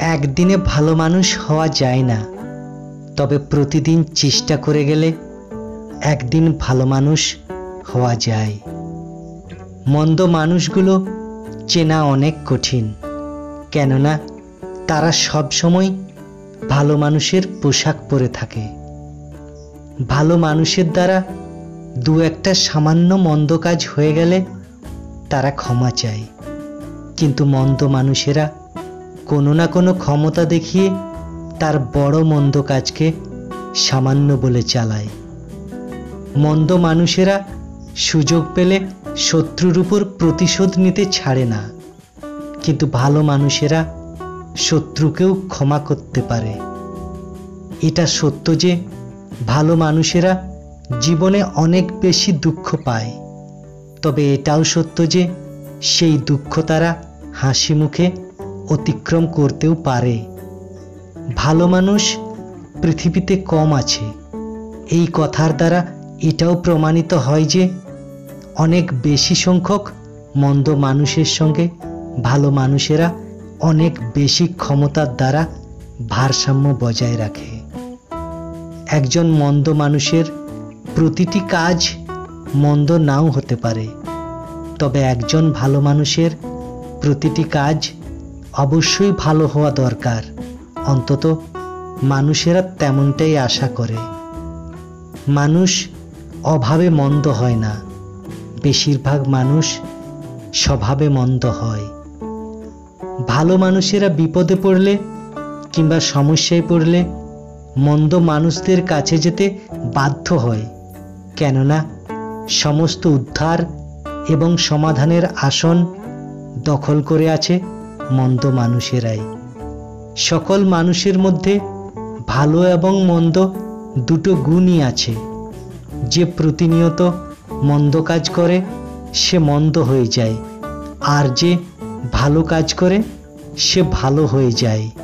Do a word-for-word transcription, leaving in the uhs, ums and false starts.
একদিনে ভালো মানুষ হওয়া যায় না, তবে প্রতিদিন চেষ্টা করে গেলে একদিন ভালো মানুষ হওয়া যায়। মন্দ মানুষগুলো চেনা অনেক কঠিন, কেননা তারা সব সময় ভালো মানুষের পোশাক পরে থাকে। ভালো মানুষের দ্বারা দু একটা সামান্য মন্দ কাজ হয়ে গেলে তারা ক্ষমা চায়, কিন্তু মন্দ মানুষেরা কোনো না কোনো ক্ষমতা দেখিয়ে তার বড় মন্দ কাজকে সামান্য বলে চালায়। মন্দ মানুষেরা সুযোগ পেলে শত্রুর উপর প্রতিশোধ নিতে ছাড়ে না, কিন্তু ভালো মানুষেরা শত্রুকেও ক্ষমা করতে পারে। এটা সত্য যে ভালো মানুষেরা জীবনে অনেক বেশি দুঃখ পায়, তবে এটাও সত্য যে সেই দুঃখ তারা হাসি মুখে অতিক্রম করতেও পারে। ভালো মানুষ পৃথিবীতে কম আছে, এই কথার দ্বারা এটাও প্রমাণিত হয় যে অনেক বেশি সংখ্যক মন্দ মানুষের সঙ্গে ভালো মানুষেরা অনেক বেশি ক্ষমতার দ্বারা ভারসাম্য বজায় রাখে। একজন মন্দ মানুষের প্রতিটি কাজ মন্দ নাও হতে পারে, তবে একজন ভালো মানুষের প্রতিটি কাজ অবশ্যই ভালো হওয়া দরকার, অন্তত মানুষেরা তেমনটাই আশা করে। মানুষ অভাবে মন্দ হয় না, বেশিরভাগ মানুষ স্বভাবে মন্দ হয়। ভালো মানুষেরা বিপদে পড়লে কিংবা সমস্যায় পড়লে মন্দ মানুষদের কাছে যেতে বাধ্য হয়, কেননা সমস্ত উদ্ধার এবং সমাধানের আসন দখল করে আছে মন্দ মানুষেরাই। সকল মানুষের মধ্যে ভালো এবং মন্দ দুটো গুণই আছে। যে প্রতিনিয়ত মন্দ কাজ করে সে মন্দ হয়ে যায়, আর যে ভালো কাজ করে সে ভালো হয়ে যায়।